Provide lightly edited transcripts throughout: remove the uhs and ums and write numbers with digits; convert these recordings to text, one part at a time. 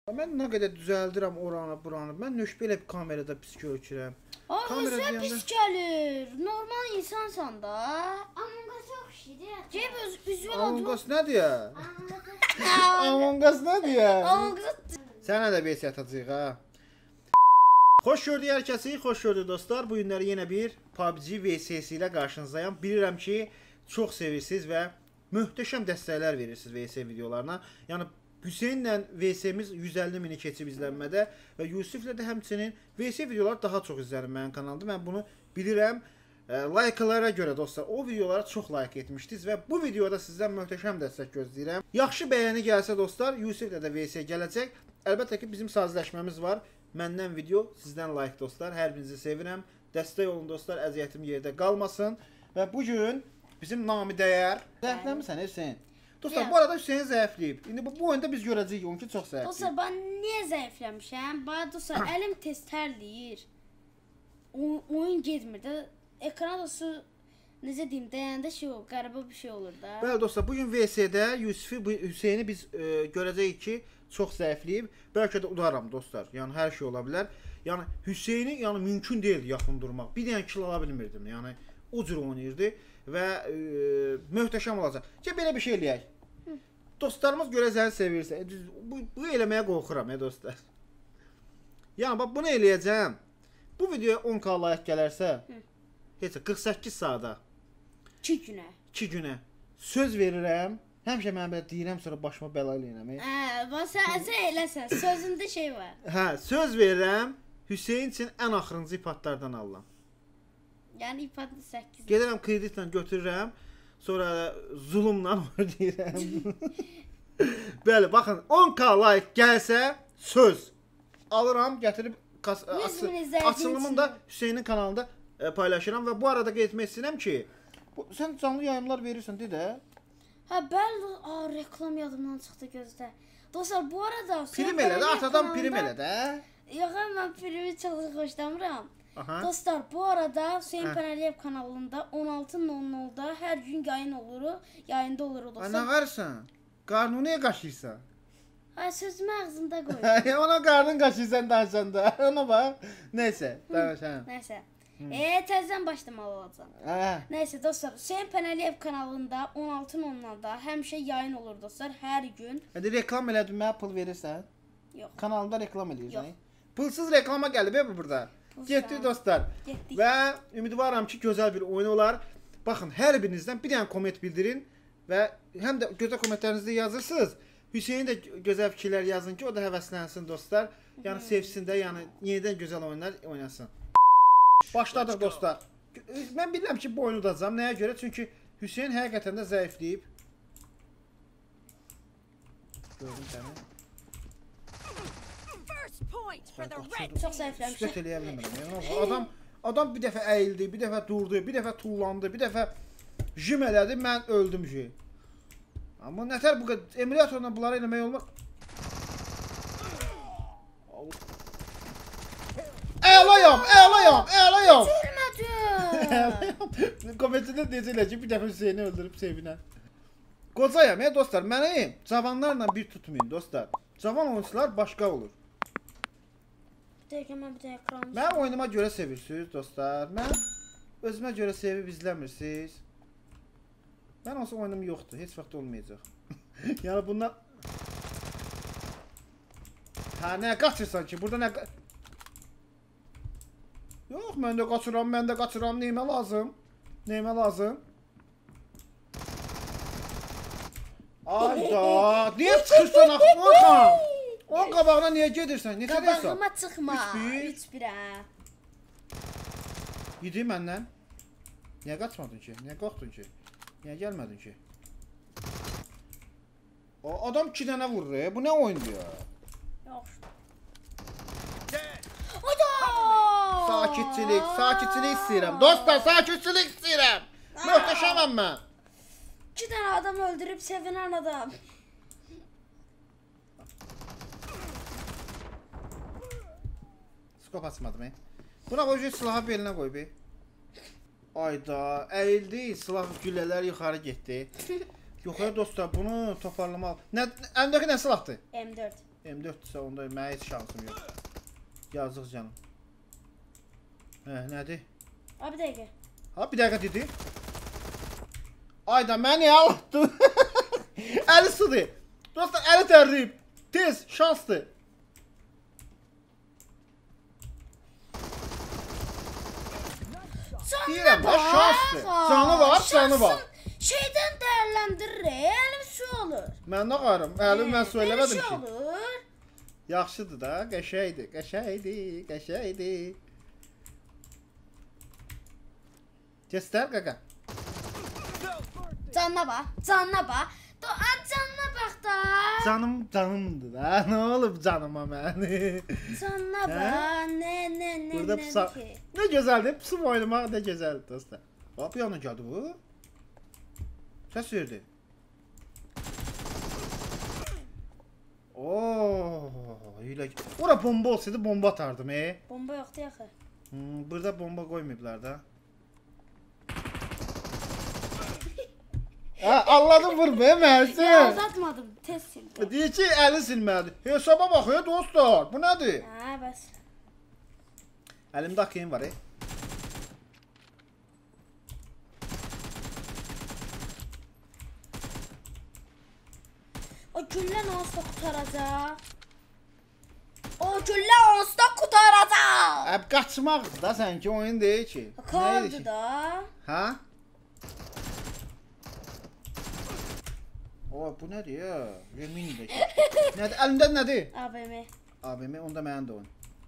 Mən nə qədər düzəldirəm oranı, buranı. Mən nöş belə bir kamerada pis görürəm. Kamera pis gəlir. Normal insansan da. Among Us çox şirin. Cəb üzvə Among Us nə deyir? Among Us nə deyir? Among Us. Sənə də beys yatacaq ha. Xoş gördük hər kəsi, xoş gördük dostlar. Bu günləri yenə bir PUBG VSS ilə qarşınızdayım. Bilirəm ki, çox sevirsiniz və möhtəşəm dəstəklər verirsiniz VS videolarına. Yəni Hüseynlə VS'miz 150 mini keçib izlənmədə və Yusiflə də həmçinin VS videolar daha çox izlənir mənim kanalımda. Mən bunu bilirəm. Like'lara görə dostlar, o videolara çox like etmişdiniz və bu videoda sizdən möhtəşəm dəstək gözləyirəm. Yaxşı bəyəni gəlsə dostlar, Yusiflə də VS gələcək. Əlbəttə ki, bizim sazləşməmiz var. Məndən video, sizdən like dostlar. Hər birinizi sevirəm. Dəstək olun dostlar, əziyyətim yerdə qalmasın. Və bugün bizim nami dəyər. Zəifləmirsən Hüseyn? Dostlar, bu arada Hüseyin zəifləyib. İndi bu oyunda biz görəcəyik onu ki, çox zəifləyib. Dostlar, ben niyə zəifləmişəm? Bana dostlar, əlim tez tərləyir. Oyun getmir də. Ekrana da su, necə deyim, dəyəndə şey olur, qəribə bir şey olur da. Bəli dostlar, bugün VS-də Hüseyni biz görəcəyik ki, çox zəifləyib. Bəlkə də udaram dostlar. Yəni hər şey ola bilər. Yəni Hüseyni mümkün deyil yaxın durmaq. Bir dənə kill ala bilmirdim. Yəni o cür oynayırdı və möhtəşəm olacaq. Ki belə bir şey eləyək. Dostlarımız görəcəyi sevirsə, bu eləməyə qorxuram dostlar. Yəni bax bunu eləyəcəm. Bu videoya 10k like gələrsə, heç 48 saata 2 günə söz verirəm. Həmişə mən belə deyirəm, sonra başıma bəla eləyirəm. Sən eləsən, sözündə şey var. Hə, söz verirəm, Hüseyin üçün ən axırıncı ipatlardan alıram. Yəni ipatı 8. Gedirəm kreditlə götürürəm, sonra zulumla ödəyirəm. Bəli, baxın, 10k like gəlsə söz alıram, gətirib açılımını da Hüseynin kanalında paylaşıram və bu arada qeyd etmək istəyirəm ki, sən canlı yayımlar verirsən, deyə də. Hə, bəli, reklam yadımdan çıxdı gözdə. Dostlar, bu arada... Prim elə də, atadan prim elə də. Yox, mən primi çox xoşlamıram. Dostlar, bu arada Hüseyin Pənəliyev kanalında 16:00-da hər gün yayında oluruq dostlar. Nə qarırsan? Qarnını niyə qaşıyırsan? Ay, sözümü ağzımda qoy. Ona qarnın qaşıyırsan danışanda. Ona bax. Neysə, danışam. Neysə. Təzədən başlamalı olacaq. Neysə dostlar, Hüseyin Pənəliyev kanalında 16:00-da həmişə yayın olur dostlar, hər gün. Hadi reklam elədin, mənə pul verirsən? Yox. Kanalımda reklam eləyirsən? Yox. Pulsuz reklama gəlib bu burada. Getdik dostlar. Getdik. Və ümidvaram ki, gözəl bir oyun olar. Baxın, hər birinizdən bir dənə komment bildirin və həm də gözəl kommentlərinizi yazırsınız. Hüseyin də gözəl fikirlər yazın ki, o da həvəslənsin dostlar. Yəni sevsin də, yəni yenidən gözəl oyunlar oynasın. Başladıq dostlar. Mən bilirəm ki, bu oyunu udacağam. Nəyə görə? Çünki Hüseyin həqiqətən də zəifləyib. Gördüm səni. Çox zəifləmişəm. Sükət eləyə bilmirəm. Adam bir dəfə əyildi, bir dəfə durdu, bir dəfə tullandı, bir dəfə jim elədi, mən öldüm ki. Amma nətər bu qədər emulatorla bunları eləmək olmaz. Əlayam. Görmədim. Kommentində deyəcəklər ki, bir dəfə Hüseyni öldürüb sevinən. Qocayam, dostlar, məni cavanlarla bir tutmayın, dostlar. Cavan oyuncular başqa olur. Bir dəqiqə, mən bir də ekranı... Mən oyunuma görə sevirsiniz, dostlar. Mən özümə görə sevib izləmirsiniz. Mən olsa oyunum yoxdur, heç vaxt olmayacaq. Yəni bundan... Hə, nəyə qaçırsan ki? Burada nə... Yox, mən də qaçıram, neyimə lazım? Ayda, niyə çıxırsan axı? Onun qabağına niyə gedirsən? Necə deyirsən? Qabağıma çıxma. 3-1-ə. Yedi məndən. Niyə qaçmadın ki? Niyə qorxdun ki? Niyə gəlmədin ki? Adam 2 dənə vurur. Bu nə oyundur ya? Yox. Sakitçilik istəyirəm. Dostlar, sakitçilik istəyirəm. Möhtəşəməm mən. 2 dənə adam öldürüb sevinən adam. Skop açmadım. Buna qoy, silahı belinə qoy bir. Ayda, əyildi, silah güllələr yuxarı getdi. Yox ya dostlar, bunu toparlamaq. Əndəki nə silahdır? M4. M4-dürsə onda mənə heç şansım yox. Yazıq canım. Nədir? Abi bir dəqiqə. Ha, bir dəqiqə dedi. Ayda məni aldı. Əli sudur. Dostlar, əli tərliyib. Tez, şansdır. Deyirəm da, şansdır. Canı var, canı var. Şeydən dəyərləndirir, əlim su olur. Mən nə qarım? Əlim mən söyləmədim ki. Olur. Yaxşıdır da, qəşəydi, qəşəydi, qəşəydi. Göstər qaqa. Canına bax, canına bax. Canına bax da. Canım canımdır da. Nə olub canıma məni? Canına bax. Ne Burada pusa. Ne gözəldir. Pusub oynamaq da gözəldir dostlar. Hop yana gəldi bu. Səs verdi. Hiylə. Ora bomba olsaydı bomba atardım, Bomba yoxdur axı. Burada bomba qoymayıblar da. Anladım vurma, Mərsin. Ya uzatmadım, tez sildim. Deyir ki, əli silmədi. Hesaba bax, dostlar. Bu nədir? Bəs. Əlimdə AKM var, O güllə onsuz qutaracaq. O güllə onsuz qutaracaq. Qaçmaqdır da sanki oyun deyil ki. Kaldı da. Ha? Bu nədir ya? Yemindir. Nədir? Əlimdə nədir? AVM. AVM onda mənim də oyun.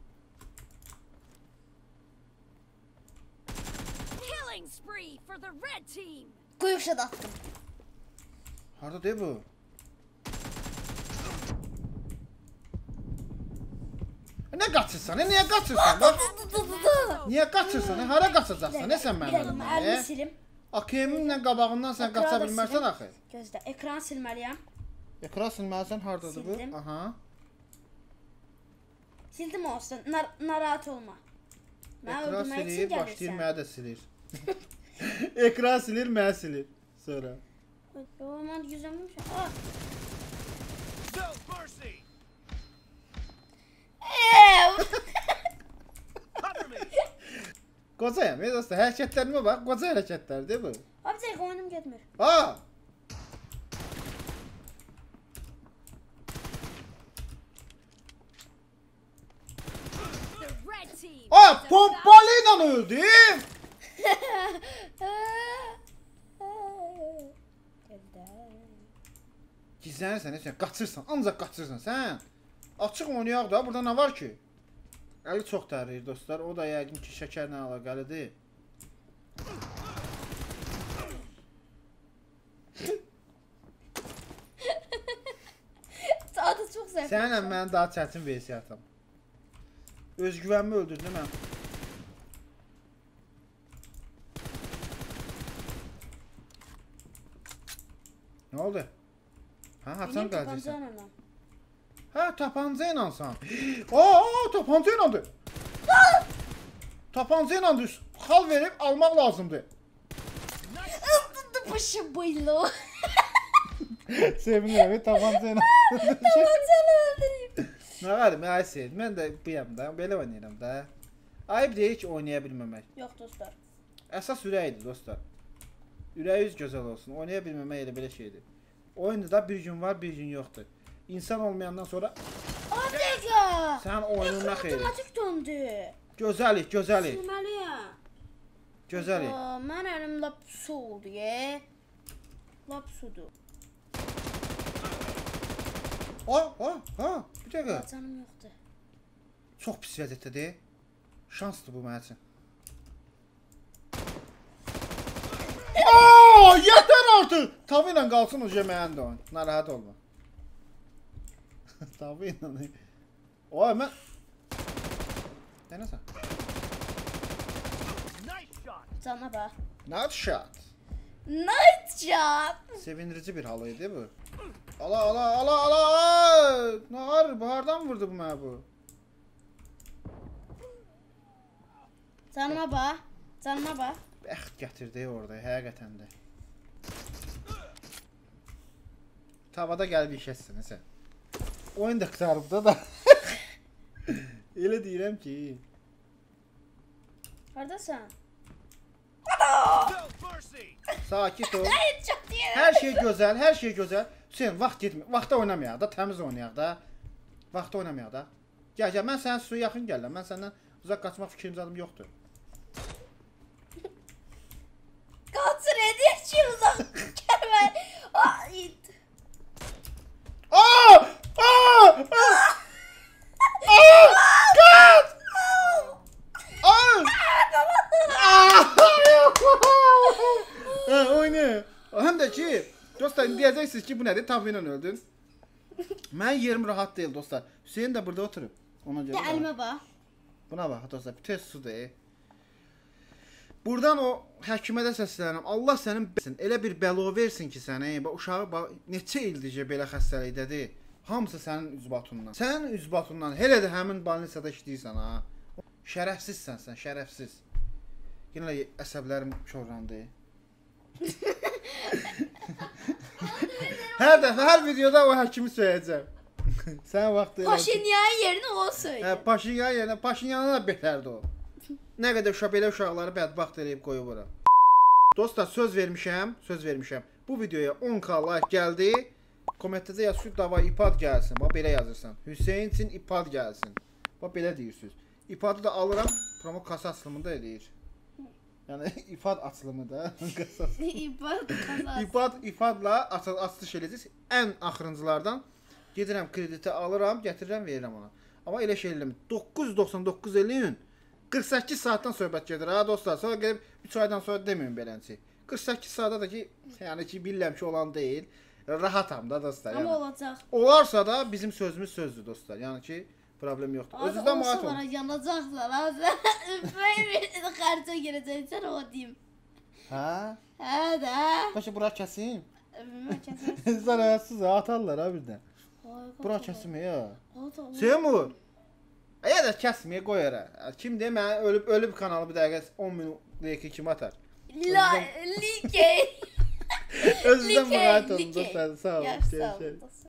Killing spree for the red team. Quyuşa da attım. Harda deyil bu? Nə qaçırsan? Niyə qaçırsan? Niyə qaçırsan? Hara qaçacaqsan? Nə sən məndən? Əlimi silim. AKM-inlə qabağından sən qaça bilmərsən axı. Gözlə, ekranı silməliyəm. Ekran silməlisən, hardadır bu? Sildim. Aha. Sildim olsun, narahat olma. Mən Ekran öldürmək silir, üçün başlayır, gəlirsən. mənə də silir. Ekran silir, mənə silir. Sonra. Yo, mən yüzəmişəm. No mercy. Cover me. Qocayam, dostlar, hərəkətlərimə bax, qoca hərəkətlərdir bu. Abi dəqiq oyunum getmir. Ha! The red team. Pompalı ilə öldüm. Gizlənirsən, heç nə, qaçırsan, ancaq qaçırsan sən. Açıq oynayaq da, burada nə var ki? Əli çox tərləyir dostlar, o da yəqin ki şəkərlə əlaqəlidir. Adı çox zəif. Sənlə mən daha çətin versiyatam. Özgüvənimi öldürdüm mən. Nə oldu? Ha, haçan qalacaqsan. Ha, tapanca inansan. Tapanca inandı. Tapanca inandı. Xal verib almaq lazımdır. Başım boylu. Sevinirəm, tapanca inandı. Tabancanı öldüreyim. Nə var, mən sevdim. Mən də buyam da, belə oynayıram da. Ayıb deyil ki, oynaya bilməmək. Yox dostlar. Əsas ürəkdir dostlar. Ürəyiniz gözəl olsun. Oynaya bilməmək elə belə şeydir. Oyunda da bir gün var, bir gün yoxdur. İnsan olmayandan sonra Adega. sən oyununa xeyir. Otomatik döndü. Gözəlik, gözəlik, Silməliyəm. gözəlik. Mən əlim lap su oldu, Lap sudur. Bir dəqiqə. Canım yoxdur. Çox pis vəziyyətdədir. Şansdır bu mənim üçün. Yeter artık. Tabi ilə qalsın uca mənim də oyun. Narahat olma. Tabi ilə. Mən... Denəsən. Nice shot. Cana bax. Night shot. Night shot. Sevindirici bir hal idi bu. Ala. Nə var? Bu hardan vurdu bu mənə bu? Canıma bax. Canıma bax. Bəxt gətirdi orada, həqiqətən də. Tavada gəlib işəsin sən. oyun da qurtarıb da. Elə deyirəm ki, Hardasan? No mercy! sakit ol. Hayır, çok deyirəm. Hər şey gözəl, hər şey gözəl. Hüseyn, vaxt getmir. Vaxtda oynamayaq da, təmiz oynayaq da. Vaxtda oynamayaq da. Gəl, mən sənin suya yaxın gəlirəm. Mən səndən uzaq qaçmaq fikrimcədim yoxdur. Kalsın hediye ki uzak. Gelme. Ay. Aa! Aa! Aa! Kaç! Aa! Oyna. Həm də ki, dostlar, deyəcəksiniz ki, bu nədir? Tabi ilə öldün. Mənim yerim rahat deyil, dostlar. Hüseyn də burada oturub. Ona görə. Ya elime bak. Buna bax, dostlar, bir tez sudur. Buradan o həkimə də səslənirəm. Allah sənin bəsin, elə bir bəla versin ki sənə. Bax, uşağı bax, neçə ildircə belə xəstəlikdədir. Hamısı sənin üzbatundan. Sənin üzbatundan. Hələ də həmin balnisada işləyirsən ha. Şərəfsizsən sən, şərəfsiz. Yenə əsəblərim korlandı. Hər dəfə, hər videoda o həkimi söyləyəcəm. Sən vaxtı Paşinyan yerine o söyle. Hə, Paşinyan yerinə, Paşinyana da betərdi o. Nə qədər belə uşaqları bədbaxt eləyib qoyub ora. Dostlar, söz vermişəm. Bu videoya 10k like gəldi. Kommentdə yaz ki, davay ipad gəlsin. Bax belə yazırsan. Hüseyn üçün ipad gəlsin. Bax belə deyirsiniz. İpadı da alıram, promo kasa açılımında eləyir. Yəni ipad açılımı da kasası. İpadla açılış eləyəcək. Ən axırıncılardan gedirəm krediti alıram, gətirirəm, verirəm ona. Amma elə şey eləmir. 999 eləyin. 48 saatdan söhbət gedir ha dostlar. Sonra gəlib 3 aydan sonra deməyin belənçi. 48 saata da ki, yəni ki, bilirəm ki, olan deyil. Rahatam da dostlar. Ama Yəni. olacak. Olarsa da bizim sözümüz sözdür dostlar. Yəni ki, problem yoxdur. Özünüzdən muayət olun. Yanacaklar ha. Böyle karta gireceksin sen o diyeyim. Hə? He de. Başa bura kəsim. Kesin. Sən ayatsız atarlar ha birdən. Bura kəsim ya. Seymur. Ya da kəsməyə qoy ara. Kim deyir mən ölüb kanalı bir dəqiqə 10 min like kim atar? Like. Özünüzdən muayət olun Like. dostlar. Sağ olun. Ya sağ Görüşürüz. olun.